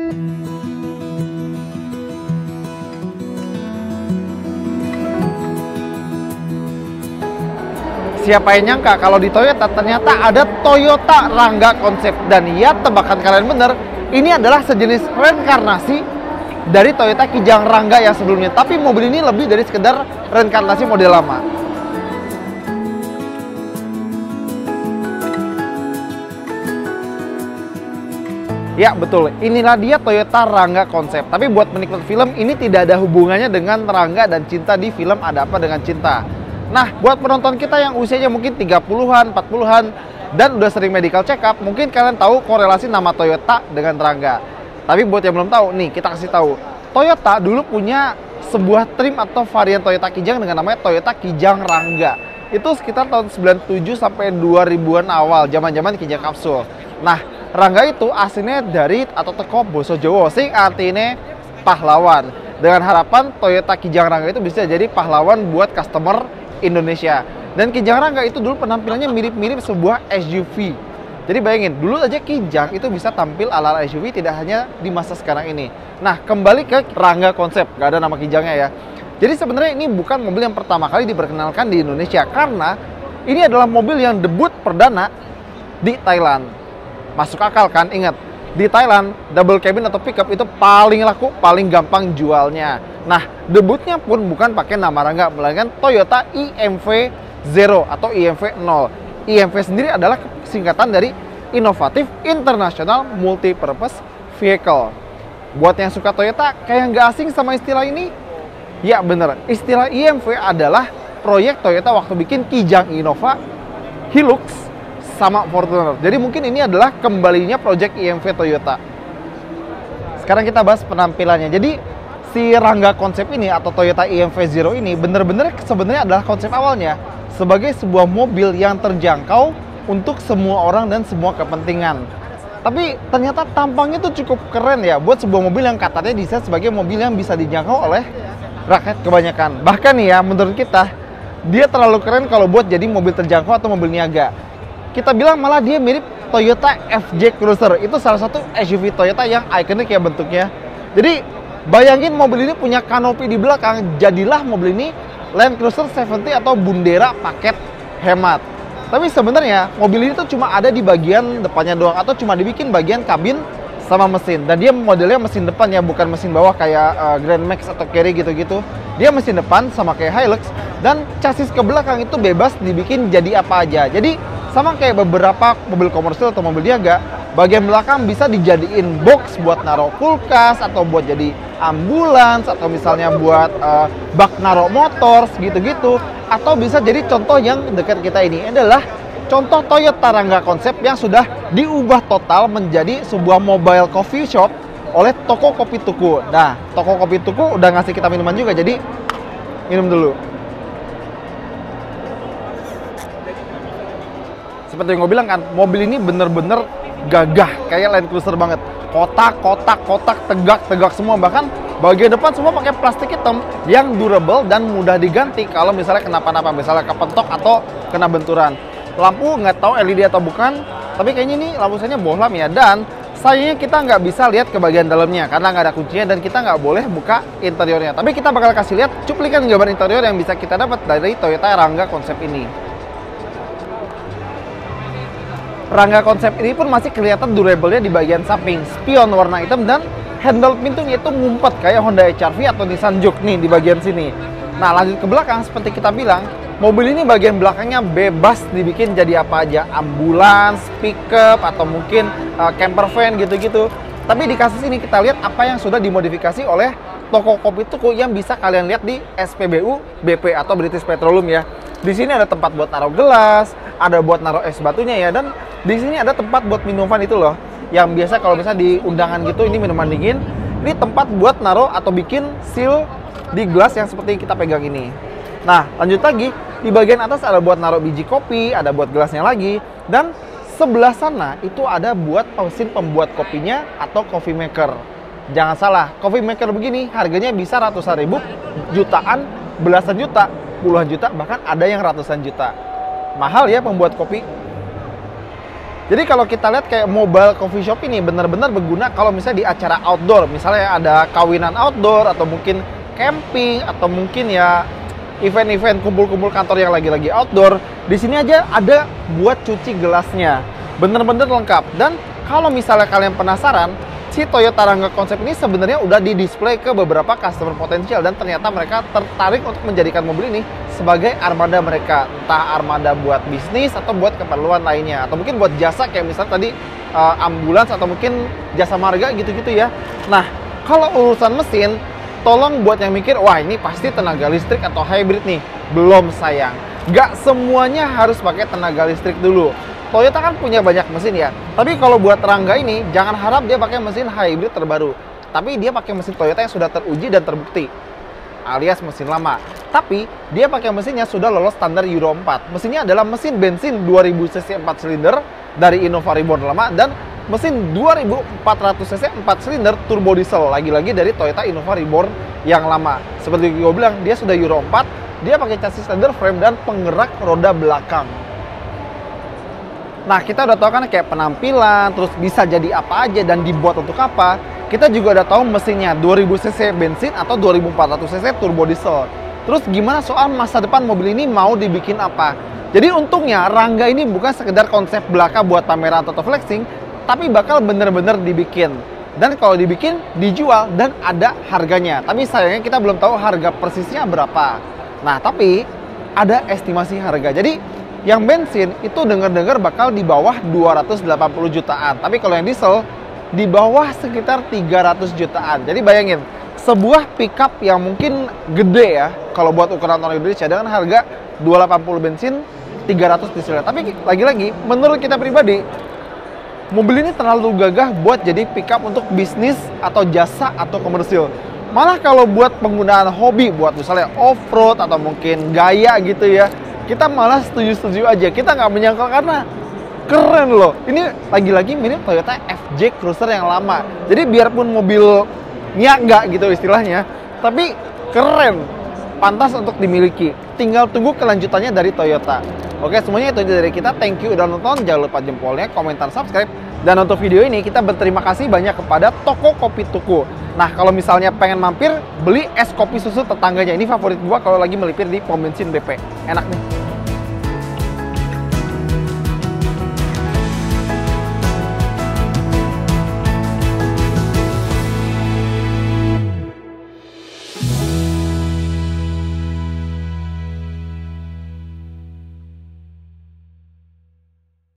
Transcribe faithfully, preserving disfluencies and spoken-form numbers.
Siapa yang nyangka kalau di Toyota ternyata ada Toyota Rangga konsep. Dan ya, tebakan kalian bener, ini adalah sejenis reinkarnasi dari Toyota Kijang Rangga yang sebelumnya. Tapi mobil ini lebih dari sekedar reinkarnasi model lama. Ya betul, inilah dia Toyota Rangga konsep. Tapi buat penikmat film, ini tidak ada hubungannya dengan Rangga dan cinta di film Ada Apa Dengan Cinta. Nah, buat penonton kita yang usianya mungkin tiga puluhan, empat puluhan, dan udah sering medical check up, mungkin kalian tahu korelasi nama Toyota dengan Rangga. Tapi buat yang belum tahu, nih kita kasih tahu. Toyota dulu punya sebuah trim atau varian Toyota Kijang dengan namanya Toyota Kijang Rangga. Itu sekitar tahun sembilan puluh tujuh sampai dua ribuan awal, zaman-zaman Kijang kapsul. Nah, Rangga itu aslinya dari atau teko Boso Jowo, sing artinya pahlawan. Dengan harapan Toyota Kijang Rangga itu bisa jadi pahlawan buat customer Indonesia. Dan Kijang Rangga itu dulu penampilannya mirip-mirip sebuah S U V. Jadi bayangin, dulu aja Kijang itu bisa tampil ala S U V, tidak hanya di masa sekarang ini. Nah, kembali ke Rangga konsep, gak ada nama Kijangnya ya. Jadi sebenarnya ini bukan mobil yang pertama kali diperkenalkan di Indonesia, karena ini adalah mobil yang debut perdana di Thailand. Masuk akal kan? Ingat, di Thailand double cabin atau pickup itu paling laku, paling gampang jualnya. Nah, debutnya pun bukan pakai nama Rangga, melainkan Toyota I M V Zero atau I M V nol. I M V sendiri adalah singkatan dari Innovative International Multi-Purpose Vehicle. Buat yang suka Toyota, kayak nggak asing sama istilah ini? Ya bener, istilah I M V adalah proyek Toyota waktu bikin Kijang Innova, Hilux, sama Fortuner. Jadi mungkin ini adalah kembalinya proyek I M V Toyota. Sekarang kita bahas penampilannya. Jadi si Rangga konsep ini atau Toyota I M V Zero ini benar-benar sebenarnya adalah konsep awalnya sebagai sebuah mobil yang terjangkau untuk semua orang dan semua kepentingan. Tapi ternyata tampangnya tuh cukup keren ya buat sebuah mobil yang katanya desain sebagai mobil yang bisa dijangkau oleh rakyat kebanyakan. Bahkan nih ya, menurut kita dia terlalu keren kalau buat jadi mobil terjangkau atau mobil niaga. Kita bilang malah dia mirip Toyota F J Cruiser. Itu salah satu S U V Toyota yang ikonik ya bentuknya. Jadi bayangin mobil ini punya kanopi di belakang, jadilah mobil ini Land Cruiser tujuh puluh atau Bundera paket hemat. Tapi sebenarnya mobil ini tuh cuma ada di bagian depannya doang, atau cuma dibikin bagian kabin sama mesin. Dan dia modelnya mesin depan ya, bukan mesin bawah kayak uh, Grand Max atau Carry gitu-gitu. Dia mesin depan sama kayak Hilux, dan chassis ke belakang itu bebas dibikin jadi apa aja. Jadi sama kayak beberapa mobil komersil atau mobil niaga, bagian belakang bisa dijadiin box buat naruh kulkas, atau buat jadi ambulans, atau misalnya buat uh, bak naruh motor gitu-gitu. Atau bisa jadi contoh yang dekat kita ini adalah contoh Toyota Rangga konsep yang sudah diubah total menjadi sebuah mobile coffee shop oleh toko kopi Tuku. Nah, toko kopi Tuku udah ngasih kita minuman juga, jadi minum dulu. Seperti yang gue bilang kan, mobil ini bener-bener gagah, kayak Land Cruiser banget. Kotak, kotak, kotak, tegak, tegak semua. Bahkan bagian depan semua pakai plastik hitam yang durable dan mudah diganti kalau misalnya kenapa-napa, misalnya kepentok atau kena benturan. Lampu nggak tahu L E D atau bukan, tapi kayaknya ini lampu sayanya bohlam ya. Dan sayangnya kita nggak bisa lihat ke bagian dalamnya karena nggak ada kuncinya, dan kita nggak boleh buka interiornya. Tapi kita bakal kasih lihat cuplikan gambar interior yang bisa kita dapat dari Toyota Rangga konsep ini. Rangga konsep ini pun masih kelihatan durable-nya di bagian samping, spion warna hitam, dan handle pintunya itu ngumpet kayak Honda H R V atau Nissan Juke nih di bagian sini. Nah, lanjut ke belakang, seperti kita bilang, mobil ini bagian belakangnya bebas dibikin jadi apa aja, ambulans, pickup, atau mungkin uh, camper van gitu-gitu. Tapi di kasus ini kita lihat apa yang sudah dimodifikasi oleh toko kopi Tuku yang bisa kalian lihat di S P B U B P atau British Petroleum ya. Di sini ada tempat buat naruh gelas, ada buat naruh es batunya ya, dan di sini ada tempat buat minuman itu loh. Yang biasa kalau misalnya di undangan gitu, ini minuman dingin. Ini tempat buat naruh atau bikin seal di gelas yang seperti kita pegang ini. Nah, lanjut lagi, di bagian atas ada buat naruh biji kopi, ada buat gelasnya lagi, dan sebelah sana itu ada buat mesin pembuat kopinya atau coffee maker. Jangan salah, coffee maker begini harganya bisa ratusan ribu, jutaan, belasan juta, puluhan juta, bahkan ada yang ratusan juta. Mahal ya pembuat kopi. Jadi kalau kita lihat kayak mobile coffee shop ini benar-benar berguna kalau misalnya di acara outdoor, misalnya ada kawinan outdoor atau mungkin camping atau mungkin ya event-event kumpul-kumpul kantor yang lagi-lagi outdoor. Di sini aja ada buat cuci gelasnya, bener-bener lengkap. Dan kalau misalnya kalian penasaran, si Toyota Rangga Konsep ini sebenarnya udah di display ke beberapa customer potensial dan ternyata mereka tertarik untuk menjadikan mobil ini sebagai armada mereka, entah armada buat bisnis atau buat keperluan lainnya, atau mungkin buat jasa kayak misalnya tadi uh, ambulans atau mungkin jasa marga gitu-gitu ya. Nah, kalau urusan mesin, tolong buat yang mikir, wah ini pasti tenaga listrik atau hybrid nih. Belum sayang, nggak semuanya harus pakai tenaga listrik dulu. Toyota kan punya banyak mesin ya, tapi kalau buat Rangga ini, jangan harap dia pakai mesin hybrid terbaru. Tapi dia pakai mesin Toyota yang sudah teruji dan terbukti, alias mesin lama. Tapi dia pakai mesinnya sudah lolos standar Euro empat. Mesinnya adalah mesin bensin dua ribu cc empat silinder dari Innova Reborn lama dan mesin dua ribu empat ratus cc empat silinder turbo diesel lagi-lagi dari Toyota Innova Reborn yang lama. Seperti gue bilang, dia sudah Euro empat, dia pakai chassis standar frame dan penggerak roda belakang. Nah, kita udah tahu kan kayak penampilan, terus bisa jadi apa aja dan dibuat untuk apa. Kita juga udah tahu mesinnya dua ribu cc bensin atau dua ribu empat ratus cc turbo diesel. Terus gimana soal masa depan mobil ini mau dibikin apa? Jadi untungnya Rangga ini bukan sekedar konsep belaka buat pameran atau flexing, tapi bakal bener-bener dibikin. Dan kalau dibikin, dijual dan ada harganya. Tapi sayangnya kita belum tahu harga persisnya berapa. Nah, tapi ada estimasi harga. Jadi yang bensin itu dengar-dengar bakal di bawah dua ratus delapan puluh jutaan. Tapi kalau yang diesel di bawah sekitar tiga ratus jutaan. Jadi bayangin, sebuah pickup yang mungkin gede ya, kalau buat ukuran orang Indonesia dengan harga dua ratus delapan puluh bensin, tiga ratus diesel. Tapi lagi-lagi, menurut kita pribadi, mobil ini terlalu gagah buat jadi pickup untuk bisnis atau jasa atau komersil. Malah kalau buat penggunaan hobi, buat misalnya off-road atau mungkin gaya gitu ya, kita malah setuju-setuju aja. Kita nggak menyangkal karena keren loh. Ini lagi-lagi mirip Toyota F J Cruiser yang lama. Jadi biarpun mobilnya nggak gitu istilahnya, tapi keren, pantas untuk dimiliki. Tinggal tunggu kelanjutannya dari Toyota. Oke, semuanya itu aja dari kita. Thank you udah nonton. Jangan lupa jempolnya, komentar, subscribe. Dan untuk video ini kita berterima kasih banyak kepada Toko Kopi Tuku. Nah, kalau misalnya pengen mampir, beli es kopi susu tetangganya. Ini favorit gua kalau lagi melipir di pom bensin B P. Enak nih.